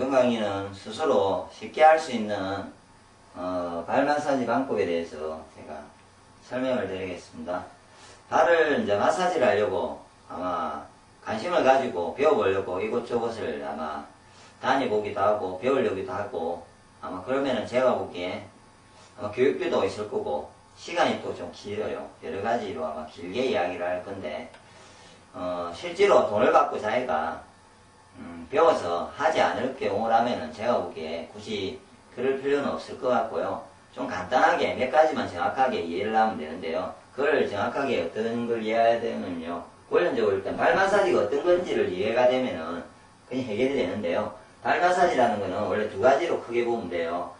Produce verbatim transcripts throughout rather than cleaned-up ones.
이번 강의는 스스로 쉽게 할 수 있는 어, 발 마사지 방법에 대해서 제가 설명을 드리겠습니다. 발을 이제 마사지를 하려고 아마 관심을 가지고 배워보려고 이곳저곳을 아마 다녀보기도 하고 배우려기도 하고 아마 그러면은 제가 보기에 아마 교육비도 있을 거고 시간이 또 좀 길어요. 여러 가지로 아마 길게 이야기를 할 건데 어, 실제로 돈을 받고 자기가 음, 배워서 하지 않을 경우라면은 제가 보기에 굳이 그럴 필요는 없을 것 같고요. 좀 간단하게 몇 가지만 정확하게 이해를 하면 되는데요. 그걸 정확하게 어떤 걸 이해해야 되면요. 원론적으로 일단 발 마사지가 어떤 건지를 이해가 되면은 그냥 해결이 되는데요. 발 마사지라는 거는 원래 두 가지로 크게 보면 돼요.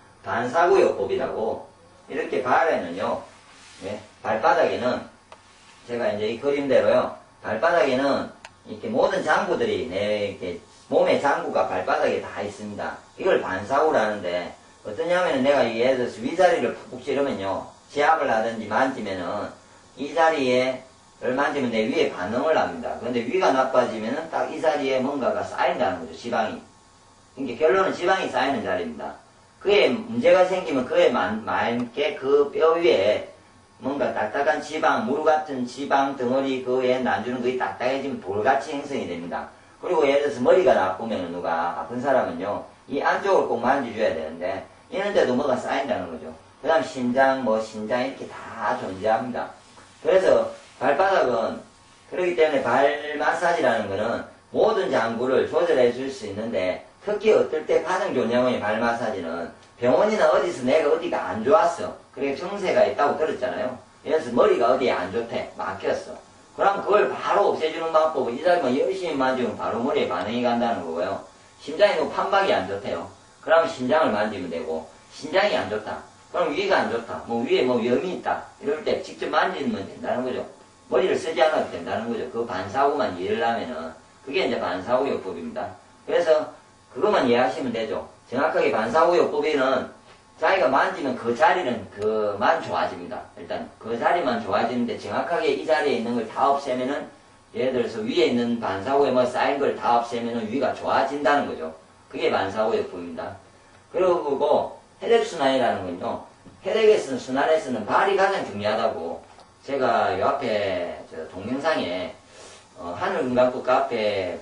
반사구요법이라고 이렇게 발에는요. 네, 발바닥에는 제가 이제 이 그림대로요. 발바닥에는 이렇게 모든 장구들이 내 이렇게 몸의 장구가 발바닥에 다 있습니다. 이걸 반사구라는데 어떠냐면은 내가 예를 들어서 위자리를 푹푹 찌르면요. 지압을 하든지 만지면은 이 자리에 를 만지면 내 위에 반응을 합니다. 그런데 위가 나빠지면은 딱 이 자리에 뭔가가 쌓인다는 거죠. 지방이. 그러니까 결론은 지방이 쌓이는 자리입니다. 그에 문제가 생기면 그에 만, 맞게 그 뼈 위에 뭔가 딱딱한 지방, 물 같은 지방 덩어리 그에 난주는 그게 딱딱해지면 돌같이 형성이 됩니다. 그리고 예를 들어서 머리가 나쁘면 누가 아픈 사람은요, 이 안쪽을 꼭 만져줘야 되는데, 이런데도 뭐가 쌓인다는 거죠. 그 다음 심장, 뭐 심장 이렇게 다 존재합니다. 그래서 발바닥은, 그렇기 때문에 발 마사지라는 거는 모든 장구를 조절해 줄 수 있는데, 특히 어떨 때 가장 좋냐면 발 마사지는 병원이나 어디서 내가 어디가 안 좋았어. 그래 증세가 있다고 들었잖아요. 예를 들어서 머리가 어디에 안 좋대. 막혔어. 그럼 그걸 바로 없애주는 방법은 이 자리만 열심히 만지면 바로 머리에 반응이 간다는 거고요. 심장이 너무 판박이 안 좋대요. 그러면 심장을 만지면 되고 심장이 안 좋다. 그럼 위가 안 좋다. 뭐 위에 뭐 염이 있다. 이럴 때 직접 만지면 된다는 거죠. 머리를 쓰지 않아도 된다는 거죠. 그 반사구만 이해를 하면은 그게 이제 반사구요법입니다. 그래서 그것만 이해하시면 되죠. 정확하게 반사구요법에는 자기가 만지면 그 자리는 그만 좋아집니다. 일단 그 자리만 좋아지는데 정확하게 이 자리에 있는 걸 다 없애면은 예를 들어서 위에 있는 반사구에 뭐 쌓인 걸 다 없애면은 위가 좋아진다는 거죠. 그게 반사구요법입니다. 그리고 혈액순환이라는 건요. 혈액에서는 순환에서는 발이 가장 중요하다고 제가 요 앞에 저 동영상에 어, 하늘금강국 카페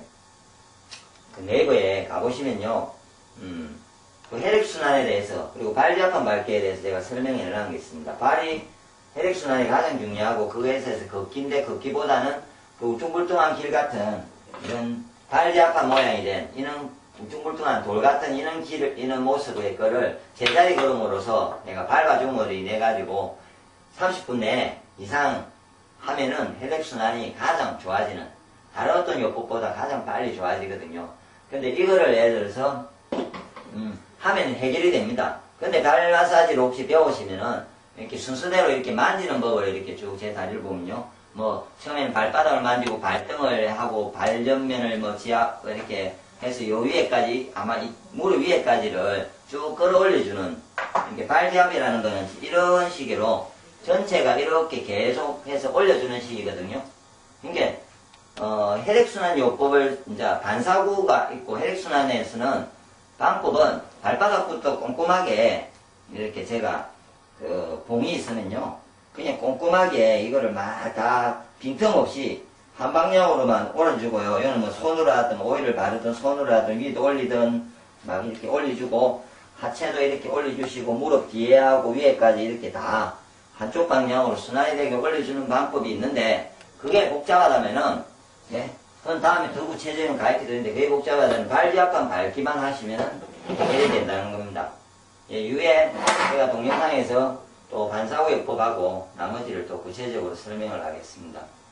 그 네이버에 가보시면요. 음, 그 혈액순환에 대해서 그리고 발잡한 발기에 대해서 제가 설명을 해놓은 게 있습니다. 발이 혈액순환이 가장 중요하고 그거에 있어서 걷기인데 걷기보다는 그 우퉁불퉁한 길 같은 이런 발잡한 모양이 된 이런 우퉁불퉁한 돌 같은 이런 길을 이런 모습의 거를 제자리 걸음으로써 내가 밟아줌으로 인해 가지고 삼십 분 내에 이상 하면은 혈액순환이 가장 좋아지는 다른 어떤 요법보다 가장 빨리 좋아지거든요. 근데 이거를 예를 들어서 음, 하면 해결이 됩니다. 근데 발 마사지를 혹시 배우시면은 이렇게 순서대로 이렇게 만지는 법을 이렇게 쭉 제 다리를 보면요. 뭐 처음에는 발바닥을 만지고 발등을 하고 발전면을 뭐 지압 이렇게 해서 요 위에까지 아마 이 무릎 위에까지를 쭉 끌어올려주는 이렇게 발지압이라는 거는 이런 식으로 전체가 이렇게 계속 해서 올려주는 식이거든요. 그러니까 어, 혈액순환 요법을 이제 반사구가 있고 혈액순환에서는 방법은 발바닥부터 꼼꼼하게 이렇게 제가 그 봉이 있으면요 그냥 꼼꼼하게 이거를 막 다 빈틈없이 한 방향으로만 올려주고요. 이거는 뭐 손으로 하든 오일을 바르든 손으로 하든 위도 올리든 막 이렇게 올려주고 하체도 이렇게 올려주시고 무릎 뒤에 하고 위에까지 이렇게 다 한쪽 방향으로 순환이 되게 올려주는 방법이 있는데 그게 복잡하다면은 예, 그건 다음에 더 구체적인 가르쳐 드리는데 그게 복잡하다면 발지압과 밟기만 하시면은 해결이 된다는 겁니다. 예, 이후에 제가 동영상에서 또 반사구요법하고 나머지를 또 구체적으로 설명을 하겠습니다.